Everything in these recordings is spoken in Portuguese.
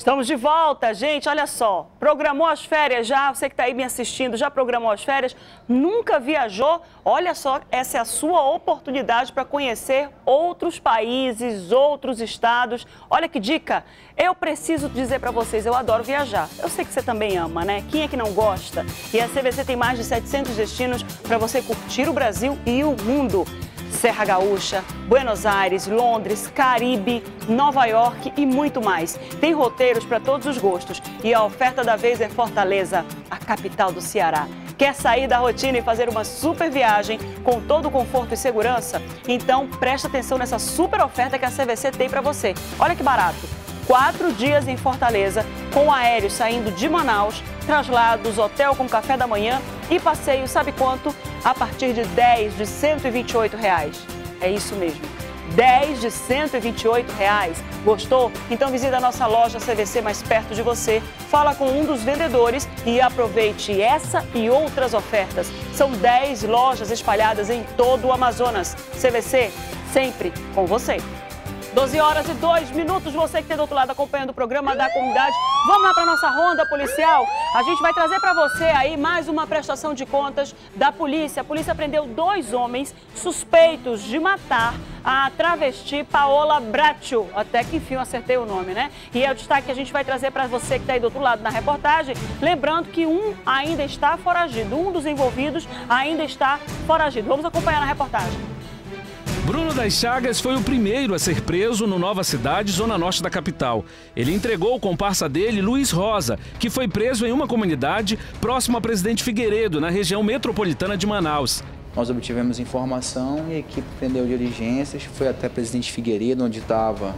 Estamos de volta, gente, olha só, programou as férias já, você que está aí me assistindo, já programou as férias, nunca viajou? Olha só, essa é a sua oportunidade para conhecer outros países, outros estados. Olha que dica, eu preciso dizer para vocês, eu adoro viajar, eu sei que você também ama, né? Quem é que não gosta? E a CVC tem mais de 700 destinos para você curtir o Brasil e o mundo. Serra Gaúcha, Buenos Aires, Londres, Caribe, Nova York e muito mais. Tem roteiros para todos os gostos e a oferta da vez é Fortaleza, a capital do Ceará. Quer sair da rotina e fazer uma super viagem com todo o conforto e segurança? Então presta atenção nessa super oferta que a CVC tem para você. Olha que barato! 4 dias em Fortaleza, com aéreo saindo de Manaus, traslados, hotel com café da manhã e passeio, sabe quanto? A partir de 10 de R$ 128. É isso mesmo, 10 de R$ 128. Gostou? Então visita a nossa loja CVC mais perto de você, fala com um dos vendedores e aproveite essa e outras ofertas. São 10 lojas espalhadas em todo o Amazonas. CVC, sempre com você. 12 horas e 2 minutos, você que está do outro lado acompanhando o programa da comunidade. Vamos lá para a nossa ronda policial. A gente vai trazer para você aí mais uma prestação de contas da polícia. A polícia prendeu 2 homens suspeitos de matar a travesti Paola Bracho. Até que enfim eu acertei o nome, né? E é o destaque que a gente vai trazer para você que está aí do outro lado na reportagem. Lembrando que um ainda está foragido, um dos envolvidos ainda está foragido. Vamos acompanhar na reportagem. Bruno das Chagas foi o primeiro a ser preso no Nova Cidade, zona norte da capital. Ele entregou o comparsa dele, Luiz Rosa, que foi preso em uma comunidade próxima a Presidente Figueiredo, na região metropolitana de Manaus. Nós obtivemos informação e a equipe prendeu diligências, foi até Presidente Figueiredo, onde estava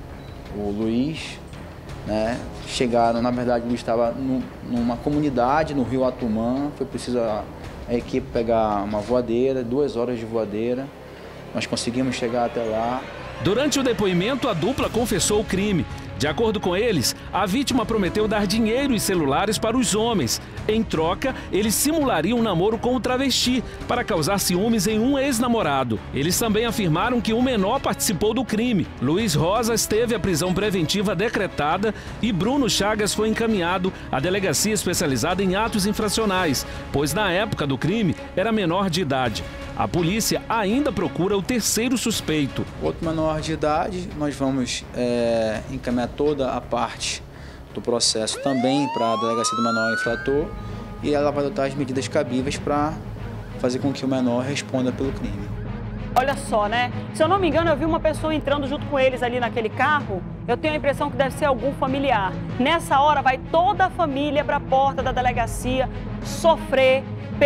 o Luiz, né? Chegaram, na verdade, o Luiz estava numa comunidade no Rio Atumã, foi preciso a equipe pegar uma voadeira, 2 horas de voadeira. Nós conseguimos chegar até lá. Durante o depoimento, a dupla confessou o crime. De acordo com eles, a vítima prometeu dar dinheiro e celulares para os homens. Em troca, eles simulariam um namoro com o travesti para causar ciúmes em um ex-namorado. Eles também afirmaram que um menor participou do crime. Luiz Rosas teve a prisão preventiva decretada e Bruno Chagas foi encaminhado à delegacia especializada em atos infracionais, pois na época do crime era menor de idade. A polícia ainda procura o terceiro suspeito. Outro menor de idade, nós vamos encaminhar toda a parte do processo também para a delegacia do menor infrator e ela vai adotar as medidas cabíveis para fazer com que o menor responda pelo crime. Olha só, né? Se eu não me engano, eu vi uma pessoa entrando junto com eles ali naquele carro. Eu tenho a impressão que deve ser algum familiar. Nessa hora vai toda a família para a porta da delegacia sofrer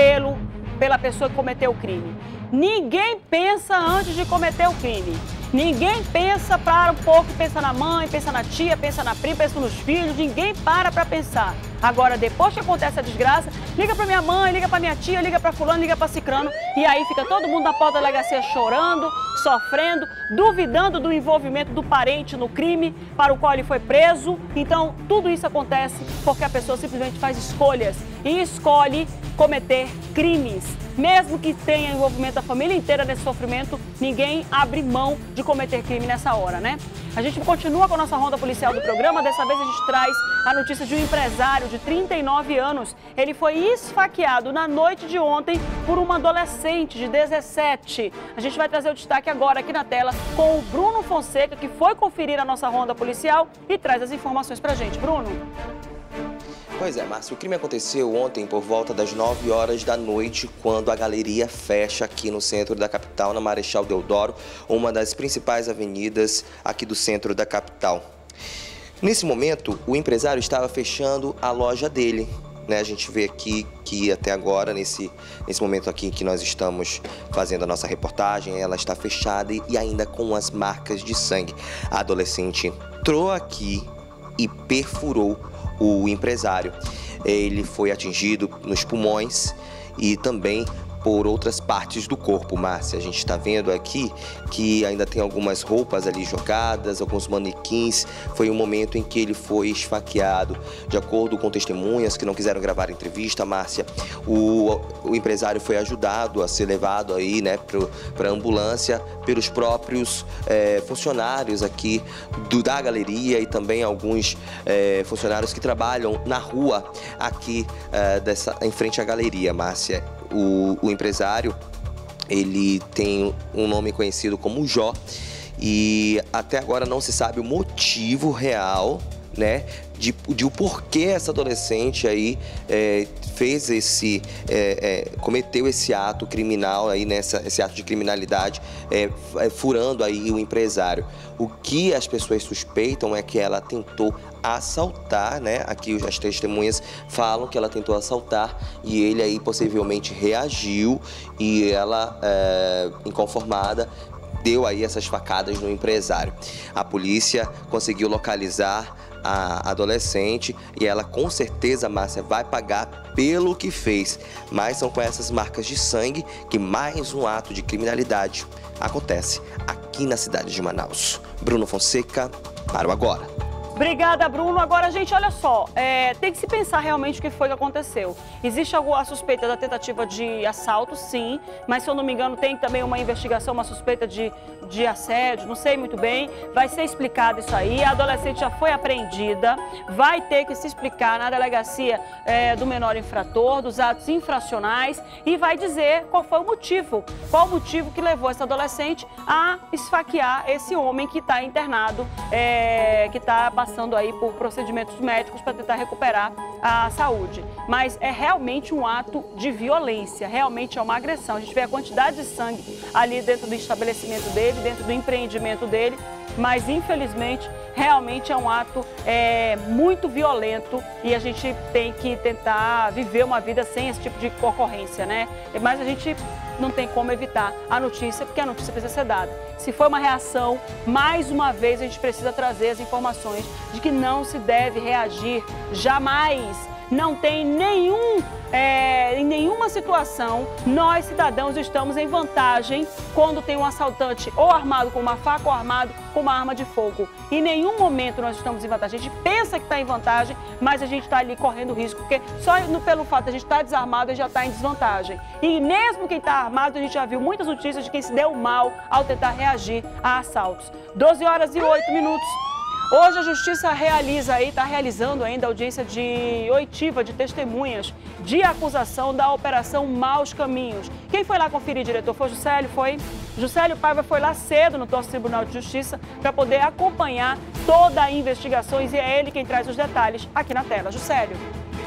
pela pessoa que cometeu o crime. Ninguém pensa antes de cometer o crime. Ninguém para um pouco, pensa na mãe, pensa na tia, pensa na prima, pensa nos filhos. Ninguém para pensar. Agora, depois que acontece a desgraça, liga para minha mãe, liga para minha tia, liga para fulano, liga para cicrano. E aí fica todo mundo na porta da delegacia chorando, sofrendo, duvidando do envolvimento do parente no crime para o qual ele foi preso. Então, tudo isso acontece porque a pessoa simplesmente faz escolhas e escolhe cometer crimes. Mesmo que tenha envolvimento da família inteira nesse sofrimento, ninguém abre mão de cometer crime nessa hora, né? A gente continua com a nossa ronda policial do programa. Dessa vez a gente traz a notícia de um empresário de 39 anos. Ele foi esfaqueado na noite de ontem por uma adolescente de 17. A gente vai trazer o destaque agora aqui na tela com o Bruno Fonseca, que foi conferir a nossa ronda policial e traz as informações pra gente. Bruno? Pois é, Márcio, o crime aconteceu ontem por volta das 9 horas da noite, quando a galeria fecha aqui no centro da capital, na Marechal Deodoro, uma das principais avenidas aqui do centro da capital. Nesse momento, o empresário estava fechando a loja dele, né? A gente vê aqui que até agora, nesse momento aqui que nós estamos fazendo a nossa reportagem, ela está fechada e ainda com as marcas de sangue. A adolescente entrou aqui e perfurou o empresário. Ele foi atingido nos pulmões e também por outras partes do corpo, Márcia. A gente está vendo aqui que ainda tem algumas roupas ali jogadas, alguns manequins. Foi um momento em que ele foi esfaqueado. De acordo com testemunhas que não quiseram gravar a entrevista, Márcia, o empresário foi ajudado a ser levado aí, né, para a ambulância pelos próprios funcionários aqui da galeria e também alguns funcionários que trabalham na rua aqui em frente à galeria, Márcia. O empresário, ele tem um nome conhecido como Jó e até agora não se sabe o motivo real, né, de o porquê essa adolescente aí fez cometeu esse ato criminal aí, esse ato de criminalidade, furando aí o empresário. O que as pessoas suspeitam é que ela tentou assaltar, né? Aqui as testemunhas falam que ela tentou assaltar e ele aí possivelmente reagiu e ela, inconformada, deu aí essas facadas no empresário. A polícia conseguiu localizar a adolescente e ela com certeza, Márcia, vai pagar pelo que fez. Mas são com essas marcas de sangue que mais um ato de criminalidade acontece aqui na cidade de Manaus. Bruno Fonseca, para o Agora. Obrigada, Bruno. Agora, gente, olha só, tem que se pensar realmente o que foi que aconteceu. Existe a suspeita da tentativa de assalto, sim, mas se eu não me engano tem também uma investigação, uma suspeita de assédio, não sei muito bem. Vai ser explicado isso aí, a adolescente já foi apreendida, vai ter que se explicar na delegacia do menor infrator, dos atos infracionais e vai dizer qual foi o motivo que levou essa adolescente a esfaquear esse homem que está internado, que está passando aí por procedimentos médicos para tentar recuperar a saúde. Mas é realmente um ato de violência, realmente é uma agressão. A gente vê a quantidade de sangue ali dentro do estabelecimento dele, dentro do empreendimento dele, mas infelizmente realmente é um ato muito violento e a gente tem que tentar viver uma vida sem esse tipo de ocorrência, né? Mas a gente não tem como evitar a notícia, porque a notícia precisa ser dada. Se for uma reação, mais uma vez a gente precisa trazer as informações de que não se deve reagir jamais. Não tem em nenhuma situação, nós cidadãos estamos em vantagem quando tem um assaltante ou armado com uma faca ou armado com uma arma de fogo. Em nenhum momento nós estamos em vantagem. A gente pensa que está em vantagem, mas a gente está ali correndo risco, porque só pelo fato de a gente estar desarmado, a gente já está em desvantagem. E mesmo quem está armado, a gente já viu muitas notícias de quem se deu mal ao tentar reagir a assaltos. 12h08. Hoje a Justiça está realizando ainda a audiência de oitiva de testemunhas de acusação da Operação Maus Caminhos. Quem foi lá conferir, diretor? Foi o Juscelio? Foi? Juscelio Paiva foi lá cedo no nosso Tribunal de Justiça para poder acompanhar toda a investigação e é ele quem traz os detalhes aqui na tela. Juscelio.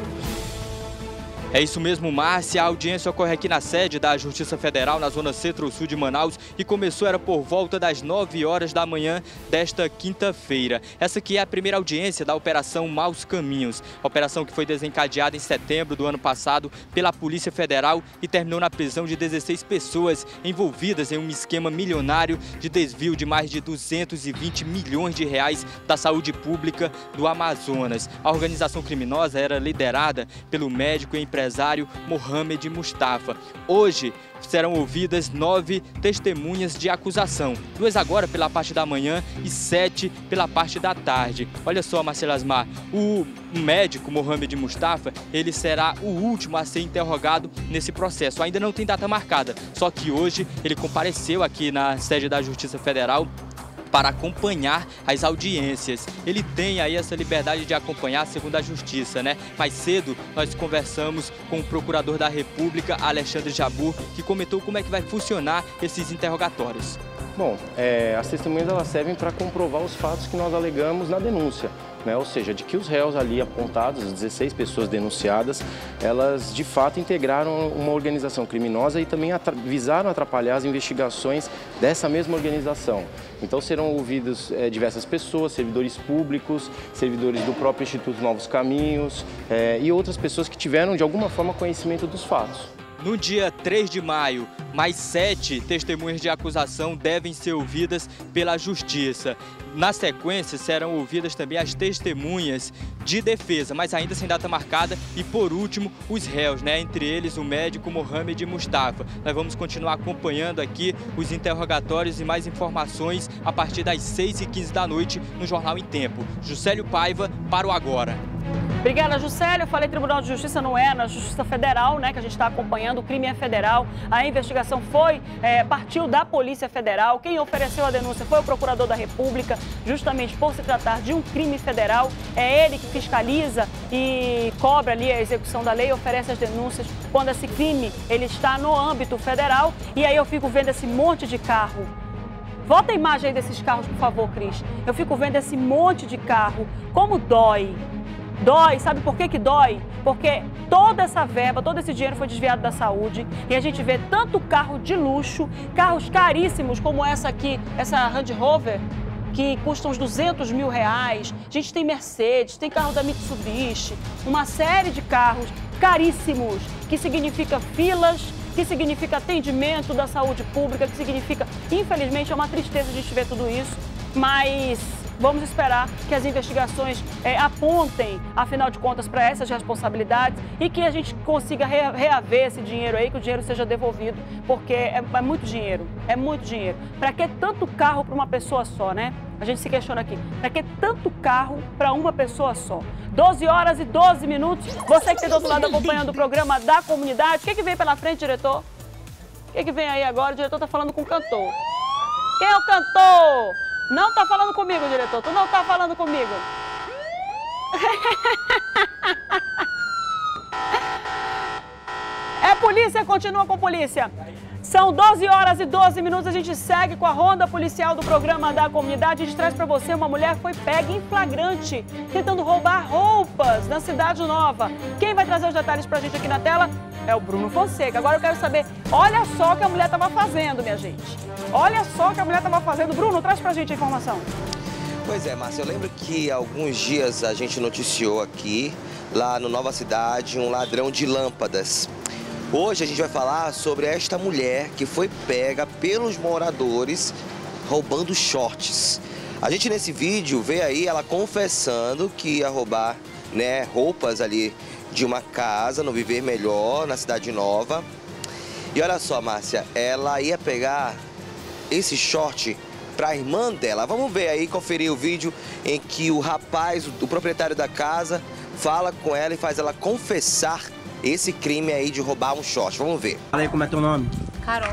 É isso mesmo, Márcia. A audiência ocorre aqui na sede da Justiça Federal, na zona centro-sul de Manaus, e começou por volta das 9 horas da manhã desta quinta-feira. Essa aqui é a primeira audiência da Operação Maus Caminhos, operação que foi desencadeada em setembro do ano passado pela Polícia Federal e terminou na prisão de 16 pessoas envolvidas em um esquema milionário de desvio de mais de 220 milhões de reais da saúde pública do Amazonas. A organização criminosa era liderada pelo médico e empresário Mohamed Mustafa. Hoje serão ouvidas 9 testemunhas de acusação, 2 agora pela parte da manhã e 7 pela parte da tarde. Olha só, Marcelo Asmar, o médico Mohamed Mustafa, ele será o último a ser interrogado nesse processo. Ainda não tem data marcada, só que hoje ele compareceu aqui na sede da Justiça Federal para acompanhar as audiências. Ele tem aí essa liberdade de acompanhar, segundo a Justiça, né? Mais cedo nós conversamos com o Procurador da República, Alexandre Jabbour, que comentou como é que vai funcionar esses interrogatórios. Bom, as testemunhas elas servem para comprovar os fatos que nós alegamos na denúncia, né? Ou seja, de que os réus ali apontados, as 16 pessoas denunciadas, elas de fato integraram uma organização criminosa e também visaram atrapalhar as investigações dessa mesma organização. Então serão ouvidas diversas pessoas, servidores públicos, servidores do próprio Instituto Novos Caminhos e outras pessoas que tiveram de alguma forma conhecimento dos fatos. No dia 3 de maio, mais 7 testemunhas de acusação devem ser ouvidas pela Justiça. Na sequência, serão ouvidas também as testemunhas de defesa, mas ainda sem data marcada. E, por último, os réus, né? Entre eles, o médico Mohamed Mustafa. Nós vamos continuar acompanhando aqui os interrogatórios e mais informações a partir das 6h15 da noite no Jornal em Tempo. Juscelio Paiva, para o Agora. Obrigada, Juscelio. Eu falei Tribunal de Justiça, não é na Justiça Federal, né, que a gente está acompanhando. O crime é federal. A investigação partiu da Polícia Federal. Quem ofereceu a denúncia foi o Procurador da República, justamente por se tratar de um crime federal. É ele que fiscaliza e cobra ali a execução da lei, oferece as denúncias quando esse crime ele está no âmbito federal. E aí eu fico vendo esse monte de carro. Volta a imagem aí desses carros, por favor, Cris. Eu fico vendo esse monte de carro. Como dói. Dói, sabe por que dói? Porque toda essa verba, todo esse dinheiro foi desviado da saúde e a gente vê tanto carro de luxo, carros caríssimos como essa aqui, essa Land Rover, que custa uns 200 mil reais. A gente tem Mercedes, tem carro da Mitsubishi, uma série de carros caríssimos, que significa filas, que significa atendimento da saúde pública, que significa, infelizmente, é uma tristeza a gente ver tudo isso, mas vamos esperar que as investigações apontem, afinal de contas, para essas responsabilidades e que a gente consiga reaver esse dinheiro aí, que o dinheiro seja devolvido, porque é muito dinheiro, é muito dinheiro. Para que tanto carro para uma pessoa só, né? A gente se questiona aqui, para que tanto carro para uma pessoa só? 12h12. Você que está do outro lado acompanhando o programa da comunidade, o que vem pela frente, diretor? O que vem aí agora? O diretor está falando com o cantor. Quem é o cantor? Não tá falando comigo, diretor. Tu não tá falando comigo. É polícia, continua com polícia. São 12h12. A gente segue com a ronda policial do programa da comunidade. A gente traz pra você uma mulher que foi pega em flagrante, tentando roubar roupas na Cidade Nova. Quem vai trazer os detalhes pra gente aqui na tela é o Bruno Fonseca. Agora eu quero saber, olha só o que a mulher estava fazendo, minha gente. Olha só o que a mulher estava fazendo. Bruno, traz pra gente a informação. Pois é, Márcia, eu lembro que há alguns dias a gente noticiou aqui, lá no Nova Cidade, um ladrão de lâmpadas. Hoje a gente vai falar sobre esta mulher que foi pega pelos moradores roubando shorts. A gente nesse vídeo vê aí ela confessando que ia roubar, né, roupas ali de uma casa no Viver Melhor, na Cidade Nova. E olha só, Márcia, ela ia pegar esse short para a irmã dela. Vamos ver aí, conferir o vídeo em que o rapaz, o proprietário da casa, fala com ela e faz ela confessar esse crime aí de roubar um short. Vamos ver. Fala aí, como é teu nome? Carol.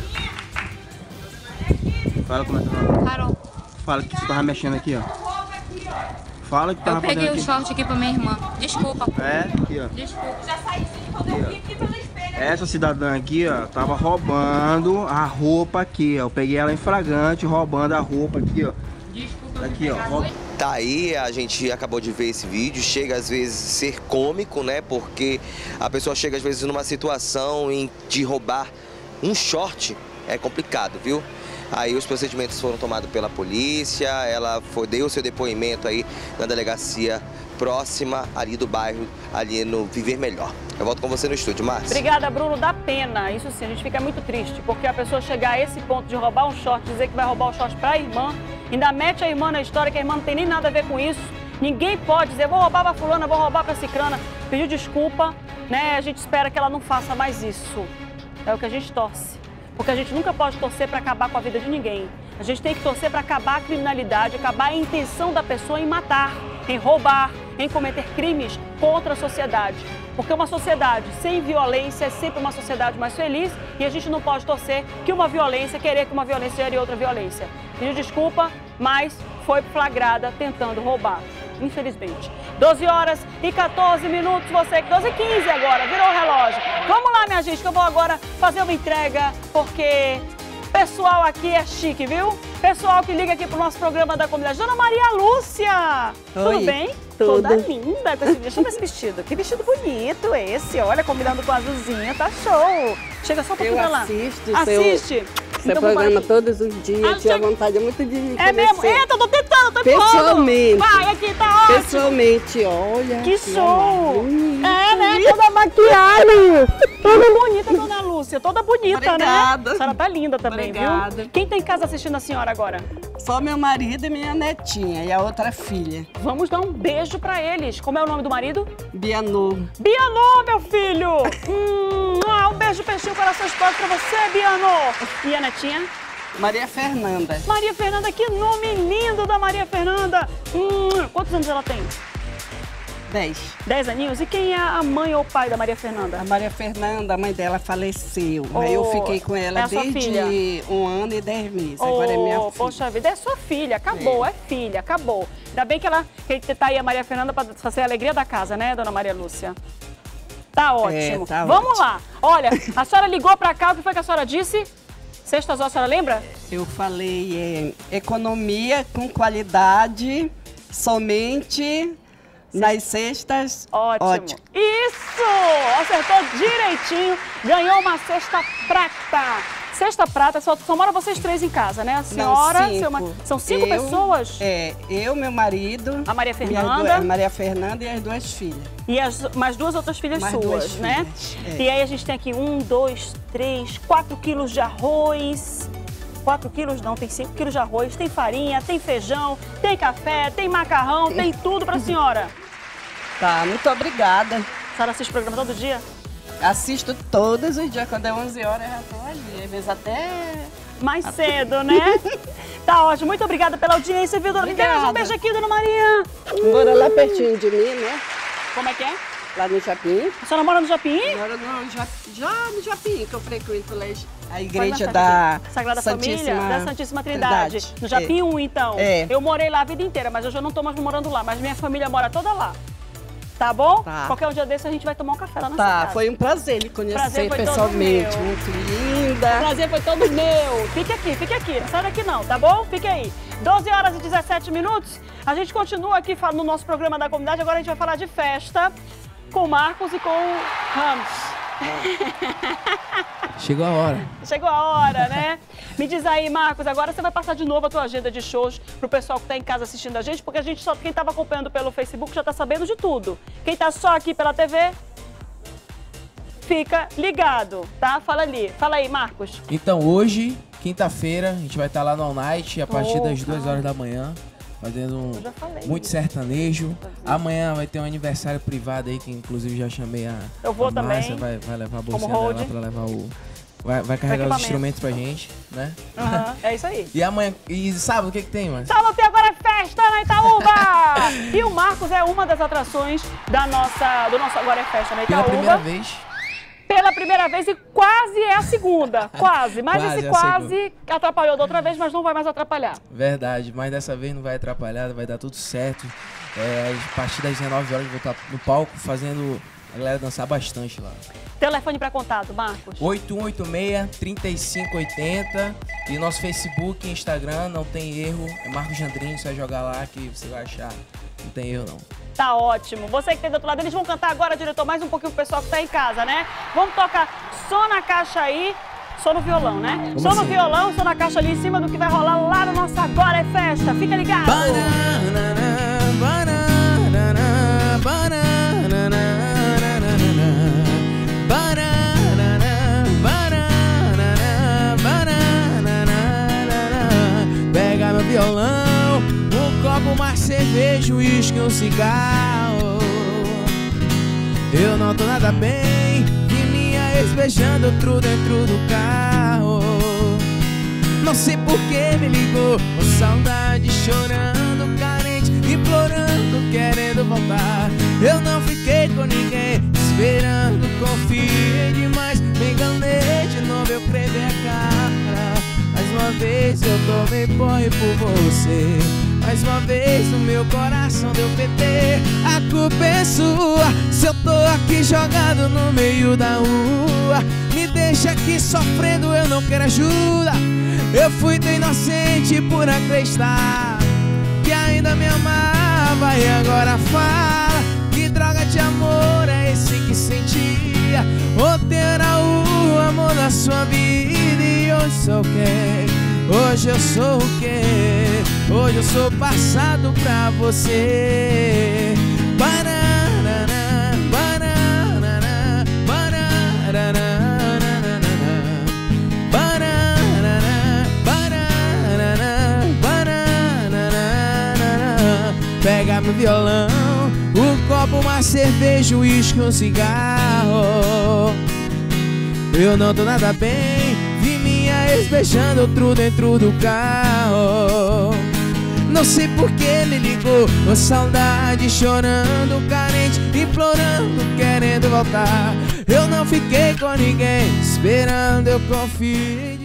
Fala como é teu nome. Carol. Fala que você tava mexendo aqui, ó. Fala que tava fazendo aqui. Eu peguei o short aqui pra minha irmã. Desculpa. Aqui, ó. Desculpa. Já saí aqui pelo espelho. Essa cidadã aqui, ó, tava roubando a roupa aqui, ó. Eu peguei ela em flagrante, roubando a roupa aqui, ó. Desculpa. Aqui, ó. Tá aí, a gente acabou de ver esse vídeo, chega às vezes a ser cômico, né? Porque a pessoa chega às vezes numa situação de roubar um short, é complicado, viu? Aí os procedimentos foram tomados pela polícia, ela deu seu depoimento aí na delegacia próxima ali do bairro, ali no Viver Melhor. Eu volto com você no estúdio, Márcia. Obrigada, Bruno. Dá pena. Isso sim, a gente fica muito triste, porque a pessoa chegar a esse ponto de roubar um short, dizer que vai roubar o short pra irmã, ainda mete a irmã na história, que a irmã não tem nem nada a ver com isso. Ninguém pode dizer, vou roubar pra fulana, vou roubar pra cicrana. Pediu desculpa, né? A gente espera que ela não faça mais isso. É o que a gente torce. Porque a gente nunca pode torcer para acabar com a vida de ninguém. A gente tem que torcer para acabar a criminalidade, acabar a intenção da pessoa em matar, em roubar, em cometer crimes contra a sociedade. Porque uma sociedade sem violência é sempre uma sociedade mais feliz e a gente não pode torcer que uma violência, querer que uma violência gere outra violência. Pediu desculpa, mas foi flagrada tentando roubar, infelizmente. 12h14, você, 12h15 agora, virou o relógio. Vamos lá, minha gente, que eu vou agora fazer uma entrega, porque pessoal aqui é chique, viu? Pessoal que liga aqui pro nosso programa da comunidade. Dona Maria Lúcia, oi, tudo bem? Tudo. Toda linda com esse vestido. Deixa eu ver esse vestido. Que vestido bonito esse, olha, combinando com a azulzinha, tá show. Chega só um pouquinho lá. Assisto. Assiste. Você programa todos os dias, tinha vontade muito de me É mesmo? conhecer. Eita, eu tô tentando, tô Pessoalmente. Vai, aqui, tá ótimo. Pessoalmente, olha. Que show! É, né? Toda maquiagem. Toda bonita, dona Lúcia. Toda bonita, Obrigada. né? A senhora tá linda também, Obrigada. viu? Quem tá em casa assistindo a senhora agora? Só meu marido e minha netinha, e a outra filha. Vamos dar um beijo pra eles. Como é o nome do marido? Bianô. Bianô, meu filho! Um beijo, peixinho, coração explode pra você, Bianô. E a netinha? Maria Fernanda. Maria Fernanda, que nome lindo da Maria Fernanda. Quantos anos ela tem? 10. 10 aninhos? E quem é a mãe ou o pai da Maria Fernanda? A Maria Fernanda, a mãe dela faleceu. Aí eu fiquei com ela é a sua desde filha? 1 ano e 10 meses. Agora é minha filha. Poxa vida, é sua filha, acabou, é filha, acabou. Ainda bem que tá aí a Maria Fernanda para fazer a alegria da casa, né, dona Maria Lúcia? Tá ótimo. Tá Vamos ótimo. lá. Olha, a senhora ligou pra cá, o que foi que a senhora disse? Sextas horas, a senhora lembra? Eu falei economia com qualidade, somente nas sextas. Ótimo. Isso! Acertou direitinho, ganhou uma cesta prata. Cesta prata, só moram vocês 3 em casa, né? A senhora, são 5 pessoas? Eu, meu marido, a Maria Fernanda. A Maria Fernanda e as 2 filhas. E mais 2 outras filhas mais suas, 2 né? Filhas, E aí a gente tem aqui 1, 2, 3, 4 quilos de arroz. 4 quilos não, tem 5 quilos de arroz, tem farinha, tem feijão, tem café, tem macarrão, tem tudo pra senhora. Tá, muito obrigada. A senhora assiste o programa todo dia? Assisto todos os dias, quando é 11 horas eu já tô ali, às vezes até... Mais cedo, né? Tá ótimo, muito obrigada pela audiência, viu, dona Maria? Um beijo aqui, dona Maria. Mora lá pertinho de mim, né? Como é que é? Lá no Japim. A senhora mora no Japim? Moro já no Japim, que eu frequento lá a igreja da Sagrada Família, da Santíssima Trindade. No Japim 1, então. Eu morei lá a vida inteira, mas hoje eu não tô mais morando lá, mas minha família mora toda lá. Tá bom? Tá. Qualquer um dia desse a gente vai tomar um café lá na sua casa. Foi um prazer lhe conhecer pessoalmente. Muito linda. O prazer foi todo meu. Fique aqui. Não sai daqui não, tá bom? Fique aí. 12 horas e 17 minutos. A gente continua aqui no nosso programa da comunidade. Agora a gente vai falar de festa com o Marcos e com o Ramos. Chegou a hora. Chegou a hora, né? Me diz aí, Marcos, agora você vai passar de novo a tua agenda de shows pro pessoal que tá em casa assistindo a gente, porque a gente quem tava acompanhando pelo Facebook já tá sabendo de tudo. Quem tá só aqui pela TV, fica ligado, tá? Fala aí, Marcos. Então, hoje, quinta-feira, a gente vai estar lá no All Night a partir das 2 horas da manhã. Fazendo muito sertanejo. Amanhã vai ter um aniversário privado aí, que inclusive já chamei a Eu vou Márcia, também. vai levar a bolsinha dela lá pra levar o... Vai carregar os instrumentos pra gente, né? É isso aí. E amanhã... E sábado, o que tem, mano? Sábado tem agora festa na Itaúba! E o Marcos é uma das atrações do nosso Agora é Festa na Itaúba. Pela primeira vez. Pela primeira vez e quase é a segunda. Quase. Mas esse quase atrapalhou da outra vez, mas não vai mais atrapalhar. Verdade, mas dessa vez não vai atrapalhar, vai dar tudo certo. A partir das 19 horas eu vou estar no palco fazendo a galera dançar bastante lá. Telefone para contato, Marcos. 8186-3580 e nosso Facebook e Instagram, não tem erro, é Marcos Jandrinho, você vai jogar lá que você vai achar, não tem erro não. Tá ótimo. Você que tem do outro lado, eles vão cantar agora, diretor, mais um pouquinho pro pessoal que tá em casa, né? Vamos tocar só na caixa aí, só no violão, né? Só no violão, só na caixa ali em cima do que vai rolar lá no nosso Agora é Festa. Fica ligado! Pega meu violão, um copo, mais cerveja, uísque, um cigarro. Eu não tô nada bem, vi minha ex beijando outro dentro do carro. Não sei por que me ligou, com saudade, chorando, carente, implorando, querendo voltar. Eu não fiquei com ninguém, esperando, confiei demais, me enganei de novo, eu crevi a cara. Mais uma vez eu tomei porre por você, mais uma vez o meu coração deu PT. A culpa é sua, se eu tô aqui jogado no meio da rua. Me deixa aqui sofrendo, eu não quero ajuda. Eu fui tão inocente por acreditar que ainda me amava e agora fala. Que droga de amor é esse que sentia? Ontem era o amor da sua vida e hoje sou o quê? Hoje eu sou o quê? Hoje eu sou passado pra você. Banana, banana, banana, banana, banana, banana. Pega meu violão, o copo, uma cerveja, um uísque, um cigarro. Eu não tô nada bem, vi minha ex beijando outro dentro do carro. Não sei por que me ligou, com saudade, chorando, carente, implorando, querendo voltar. Eu não fiquei com ninguém, esperando, eu confio.